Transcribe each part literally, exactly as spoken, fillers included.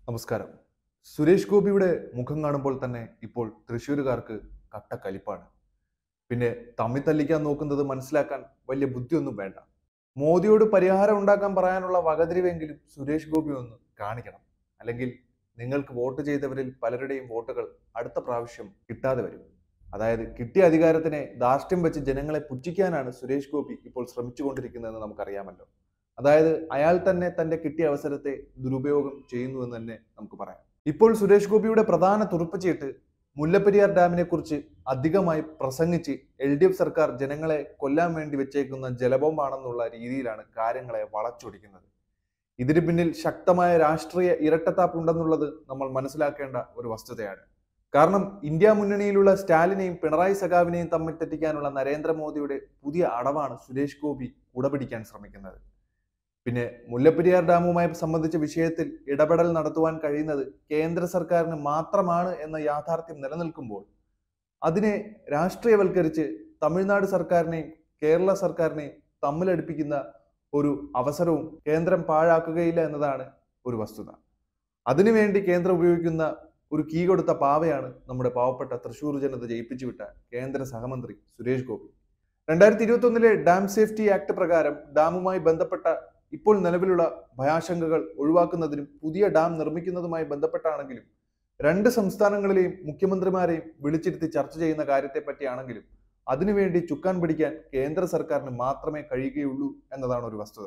നമസ്കാരം. സുരേഷ് ഗോപിയുടെ മുഖം കാണുമ്പോൾ തന്നെ ഇപ്പോൾ തൃശ്ശൂരുകാർക്ക് കട്ട കലിപ്പാണ്. പിന്നെ തമ്മിൽ തല്ലിക്കാൻ നോക്കുന്നത് മനസ്സിലാക്കാൻ വലിയ ബുദ്ധിയൊന്നും വേണ്ട. മോദിയോട് പരിഹാരം ഉണ്ടാക്കാൻ പറയാനുള്ള വകതിരിവെങ്കിലും സുരേഷ് ഗോപി ഒന്ന് കാണിക്കണം. അല്ലെങ്കിൽ നിങ്ങൾക്ക് വോട്ട് ചെയ്തവരിൽ പലരുടെയും വോട്ടുകൾ അടുത്ത പ്രാവശ്യം കിട്ടാതെ വരും. അതായത് കിട്ടിയ അധികാരത്തിനെ ധാർഷ്ട്യം വെച്ച് ജനങ്ങളെ പുച്ഛിക്കാനാണ് സുരേഷ് ഗോപി ഇപ്പോൾ ശ്രമിച്ചുകൊണ്ടിരിക്കുന്നതെന്ന് നമുക്കറിയാമല്ലോ. അതായത് അയാൾ തന്നെ തന്റെ കിട്ടിയ അവസരത്തെ ദുരുപയോഗം ചെയ്യുന്നു എന്ന് തന്നെ നമുക്ക് പറയാം. ഇപ്പോൾ സുരേഷ് ഗോപിയുടെ പ്രധാന തുറുപ്പുചീട്ട് മുല്ലപ്പെരിയാർ ഡാമിനെ കുറിച്ച് അധികമായി പ്രസംഗിച്ച് എൽ ഡി എഫ് സർക്കാർ ജനങ്ങളെ കൊല്ലാൻ വേണ്ടി വെച്ചേക്കുന്ന ജലബോംബാണെന്നുള്ള രീതിയിലാണ് കാര്യങ്ങളെ വളച്ചൊടിക്കുന്നത്. ഇതിന് പിന്നിൽ ശക്തമായ രാഷ്ട്രീയ ഇരട്ടത്താപ്പ് ഉണ്ടെന്നുള്ളത് നമ്മൾ മനസ്സിലാക്കേണ്ട ഒരു വസ്തുതയാണ്. കാരണം ഇന്ത്യ മുന്നണിയിലുള്ള സ്റ്റാലിനെയും പിണറായി സഖാവിനെയും തമ്മിൽ തെറ്റിക്കാനുള്ള നരേന്ദ്രമോദിയുടെ പുതിയ അടവാണ് സുരേഷ് ഗോപി കുടപിടിക്കാൻ ശ്രമിക്കുന്നത്. പിന്നെ മുല്ലപ്പെരിയാർ ഡാമുമായി സംബന്ധിച്ച വിഷയത്തിൽ ഇടപെടൽ നടത്തുവാൻ കഴിയുന്നത് കേന്ദ്ര സർക്കാരിന് മാത്രമാണ് എന്ന യാഥാർത്ഥ്യം നിലനിൽക്കുമ്പോൾ അതിനെ രാഷ്ട്രീയവൽക്കരിച്ച് തമിഴ്നാട് സർക്കാരിനെയും കേരള സർക്കാരിനെയും തമ്മിലടിപ്പിക്കുന്ന ഒരു അവസരവും കേന്ദ്രം പാഴാക്കുകയില്ല എന്നതാണ് ഒരു വസ്തുത. അതിനുവേണ്ടി കേന്ദ്രം ഉപയോഗിക്കുന്ന ഒരു കീ കൊടുത്ത പാവയാണ് നമ്മുടെ പാവപ്പെട്ട തൃശ്ശൂർ ജനത ജയിപ്പിച്ചു വിട്ട കേന്ദ്ര സഹമന്ത്രി സുരേഷ് ഗോപി. രണ്ടായിരത്തി ഇരുപത്തി ഒന്നിലെ ഡാം സേഫ്റ്റി ആക്ട് പ്രകാരം ഡാമുമായി ബന്ധപ്പെട്ട ഇപ്പോൾ നിലവിലുള്ള ഭയാശങ്കകൾ ഒഴിവാക്കുന്നതിനും പുതിയ ഡാം നിർമ്മിക്കുന്നതുമായി ബന്ധപ്പെട്ടാണെങ്കിലും രണ്ട് സംസ്ഥാനങ്ങളിലെയും മുഖ്യമന്ത്രിമാരെയും വിളിച്ചിരുത്തി ചർച്ച ചെയ്യുന്ന കാര്യത്തെ പറ്റിയാണെങ്കിലും അതിനുവേണ്ടി ചുക്കാൻ പിടിക്കാൻ കേന്ദ്ര സർക്കാരിന് മാത്രമേ കഴിയുകയുള്ളൂ എന്നതാണ് ഒരു വസ്തുത.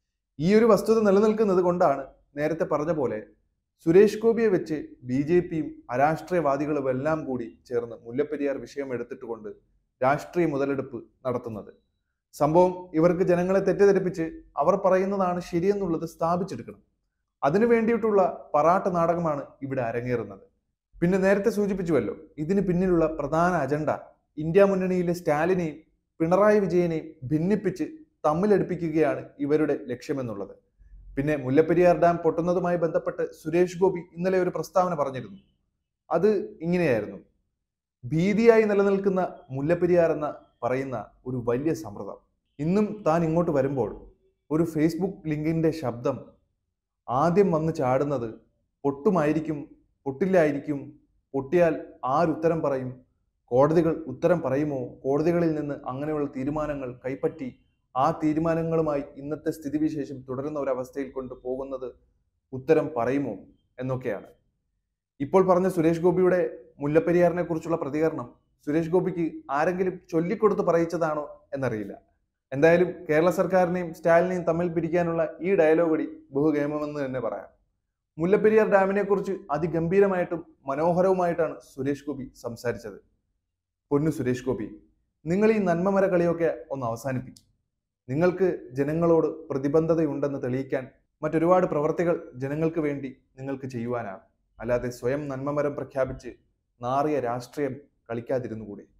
ഈ ഒരു വസ്തുത നിലനിൽക്കുന്നത് കൊണ്ടാണ് നേരത്തെ പറഞ്ഞ പോലെ സുരേഷ് ഗോപിയെ വെച്ച് ബി ജെ പിയും അരാഷ്ട്രീയവാദികളും എല്ലാം കൂടി ചേർന്ന് മുല്ലപ്പെരിയാർ വിഷയം എടുത്തിട്ടുകൊണ്ട് രാഷ്ട്രീയ മുതലെടുപ്പ് നടത്തുന്നത്. സംഭവം ഇവർക്ക് ജനങ്ങളെ തെറ്റിദ്ധരിപ്പിച്ച് അവർ പറയുന്നതാണ് ശരിയെന്നുള്ളത് സ്ഥാപിച്ചെടുക്കണം. അതിനു വേണ്ടിയിട്ടുള്ള പറാട്ട നാടകമാണ് ഇവിടെ അരങ്ങേറുന്നത്. പിന്നെ നേരത്തെ സൂചിപ്പിച്ചുവല്ലോ, ഇതിന് പിന്നിലുള്ള പ്രധാന അജണ്ട ഇന്ത്യ മുന്നണിയിലെ സ്റ്റാലിനെയും പിണറായി വിജയനെയും ഭിന്നിപ്പിച്ച് തമ്മിലടിപ്പിക്കുകയാണ് ഇവരുടെ ലക്ഷ്യമെന്നുള്ളത്. പിന്നെ മുല്ലപ്പെരിയാർ ഡാം പൊട്ടുന്നതുമായി ബന്ധപ്പെട്ട് സുരേഷ് ഗോപി ഇന്നലെ ഒരു പ്രസ്താവന പറഞ്ഞിരുന്നു. അത് ഇങ്ങനെയായിരുന്നു: ഭീതിയായി നിലനിൽക്കുന്ന മുല്ലപ്പെരിയാർ എന്ന പറയുന്ന ഒരു വലിയ സമ്മർദ്ദം ഇന്നും താൻ ഇങ്ങോട്ട് വരുമ്പോൾ ഒരു ഫേസ്ബുക്ക് ലിങ്കിന്റെ ശബ്ദം ആദ്യം വന്ന് ചാടുന്നത് പൊട്ടുമായിരിക്കും, പൊട്ടില്ലായിരിക്കും, പൊട്ടിയാൽ ആരുത്തരം പറയും, കോടതികൾ ഉത്തരം പറയുമോ, കോടതികളിൽ നിന്ന് അങ്ങനെയുള്ള തീരുമാനങ്ങൾ കൈപ്പറ്റി ആ തീരുമാനങ്ങളുമായി ഇന്നത്തെ സ്ഥിതിവിശേഷം തുടരുന്ന ഒരവസ്ഥയിൽ കൊണ്ട് പോകുന്നത് ഉത്തരം പറയുമോ എന്നൊക്കെയാണ്. ഇപ്പോൾ പറഞ്ഞ സുരേഷ് ഗോപിയുടെ മുല്ലപ്പെരിയാറിനെ കുറിച്ചുള്ള പ്രതികരണം സുരേഷ് ഗോപിക്ക് ആരെങ്കിലും ചൊല്ലിക്കൊടുത്ത് പറയിച്ചതാണോ എന്നറിയില്ല. എന്തായാലും കേരള സർക്കാരിനെയും സ്റ്റാലിനെയും തമ്മിൽ പിരിക്കാനുള്ള ഈ ഡയലോഗ് അടി ബഹുഗേമമെന്ന് തന്നെ പറയാം. മുല്ലപ്പെരിയാർ ഡാമിനെ കുറിച്ച് അതിഗംഭീരമായിട്ടും മനോഹരവുമായിട്ടാണ് സുരേഷ് ഗോപി സംസാരിച്ചത്. പൊന്നു സുരേഷ് ഗോപി, നിങ്ങൾ ഈ നന്മമര കളിയൊക്കെ ഒന്ന് അവസാനിപ്പിക്കും. നിങ്ങൾക്ക് ജനങ്ങളോട് പ്രതിബദ്ധതയുണ്ടെന്ന് തെളിയിക്കാൻ മറ്റൊരുപാട് പ്രവർത്തികൾ ജനങ്ങൾക്ക് വേണ്ടി നിങ്ങൾക്ക് ചെയ്യുവാനാകും. അല്ലാതെ സ്വയം നന്മമരം പ്രഖ്യാപിച്ച് നാറിയ രാഷ്ട്രീയം കളിക്കാതിരുന്നുകൂടെ?